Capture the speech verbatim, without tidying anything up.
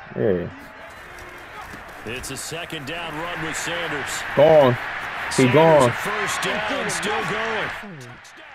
Yeah. It's a second down run with Sanders. Gone. He Sanders, gone. First down, still going.